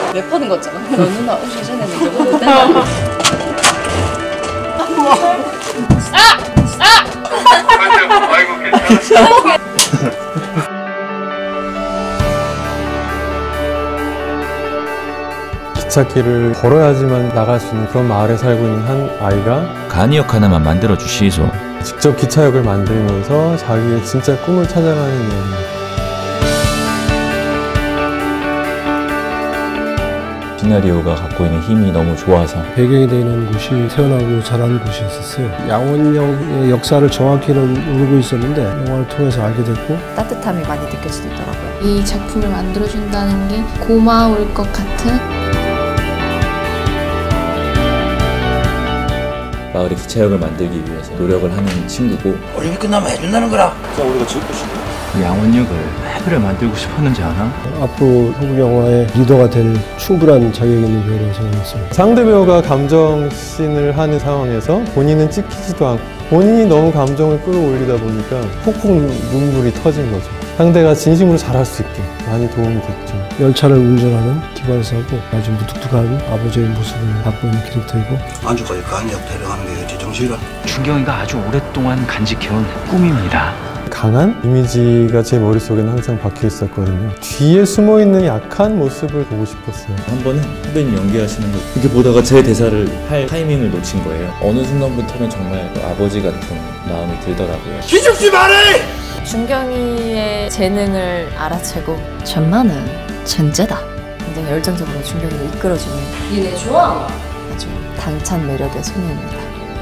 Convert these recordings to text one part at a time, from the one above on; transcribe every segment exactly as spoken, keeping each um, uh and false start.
래퍼는 거잖아. 너 누나 오셔 전에는 이제 먹어도 된다. 아! 아! 아이고 괜찮아. 기찻길을 걸어야지만 나갈 수 있는 그런 마을에 살고 있는 한 아이가 간이역 하나만 만들어 주시소. 직접 기차역을 만들면서 자기의 진짜 꿈을 찾아가는 이야기입니다. 시나리오가 갖고 있는 힘이 너무 좋아서 배경이 되는 곳이 태어나고 자란 곳이었어요. 양원역의 역사를 정확히는 모르고 있었는데 영화를 통해서 알게 됐고 따뜻함이 많이 느껴지더라고요. 이 작품을 만들어준다는 게 고마울 것 같은 마을의 기차역을 만들기 위해서 노력을 하는 친구고 올림픽 끝나면 해준다는 거라. 그냥 우리가 지을 것인데 양원역을 왜 그래 만들고 싶었는지 아나? 앞으로 한국 영화의 리더가 될 충분한 자격이 있는 배우라고 생각했습니다. 상대 배우가 감정씬을 하는 상황에서 본인은 찍히지도 않고 본인이 너무 감정을 끌어올리다 보니까 폭풍 눈물이 터진 거죠. 상대가 진심으로 잘할 수 있게 많이 도움이 됐죠. 열차를 운전하는 기관사고 아주 무뚝뚝한 아버지의 모습을 갖고 있는 캐릭터이고 안주까지 간역 데려가는 게 제정신이라. 준경이가 아주 오랫동안 간직해온 꿈입니다. 강한 이미지가 제 머릿속에는 항상 박혀 있었거든요. 뒤에 숨어있는 약한 모습을 보고 싶었어요. 한 번은 선배님 연기하시는 거 이렇게 보다가 제 대사를 할 타이밍을 놓친 거예요. 어느 순간부터는 정말 아버지 같은 마음이 들더라고요. 기죽지 말해! 준경이의 재능을 알아채고 전만은 천재다. 굉장히 열정적으로 준경이를 이끌어주는 니네 좋아? 아주 당찬 매력의 소녀입니다.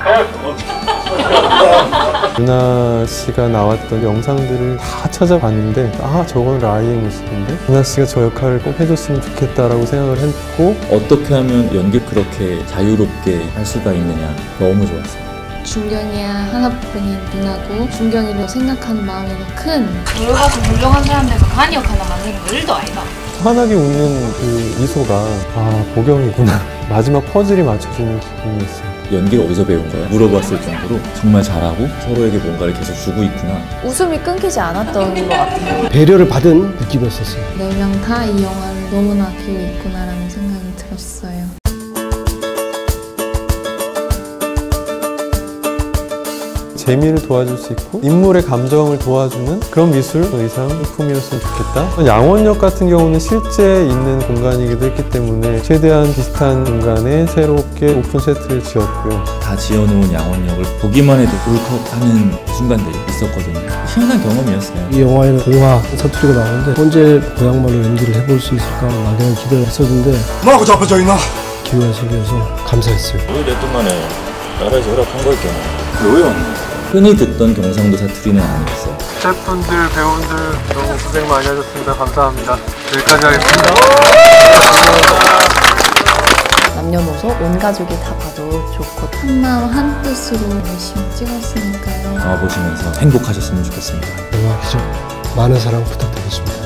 유나 씨가 나왔던 영상들을 다 찾아봤는데 아 저건 라이의 모습인데 유나 씨가 저 역할을 꼭 해줬으면 좋겠다라고 생각을 했고 어떻게 하면 연기 그렇게 자유롭게 할 수가 있느냐 너무 좋았어요. 준경이야 하나뿐인 누나고 준경이를 생각하는 마음이 더 큰 여기 가서 훌륭한 사람들과 간이역 하나 만드는 거 일도 아니다. 환하게 웃는 그 미소가 아 보경이구나. 마지막 퍼즐이 맞춰지는 기분이었어요. 연기를 어디서 배운 거야? 물어봤을 정도로 정말 잘하고 서로에게 뭔가를 계속 주고 있구나. 웃음이 끊기지 않았던 것 같아요. 배려를 받은 느낌이었었어요. 네 명 다 이 영화를 너무나 아끼고 있구나라는 생각이 들었어요. 재미를 도와줄 수 있고 인물의 감정을 도와주는 그런 미술 더 이상 작품이었으면 좋겠다. 양원역 같은 경우는 실제 있는 공간이기도 했기 때문에 최대한 비슷한 공간에 새롭게 오픈 세트를 지었고요. 다 지어놓은 양원역을 보기만 해도 울컥하는 순간들이 있었거든요. 희한한 경험이었어요. 이 영화에는 동화 사투리가 나오는데 언제 고향말로 연기를 해볼 수 있을까 막연한 기대를 했었는데 뭐하고 잡혀져 있나? 기회가 생겨서 감사했어요. 왜 내 동안에 나라에서 허락한 거였겠네. 왜 왔나? 흔히 듣던 경상도 사투리는 아니었어요. 스태프분들, 배우분들 너무 고생 많이 하셨습니다. 감사합니다. 여기까지 하겠습니다. 남녀노소 온 가족이 다 봐도 좋고 한마음 한뜻으로 열심히 찍었으니까요. 영화 보시면서 행복하셨으면 좋겠습니다. 영화 기적 많은 사랑 부탁드리겠습니다.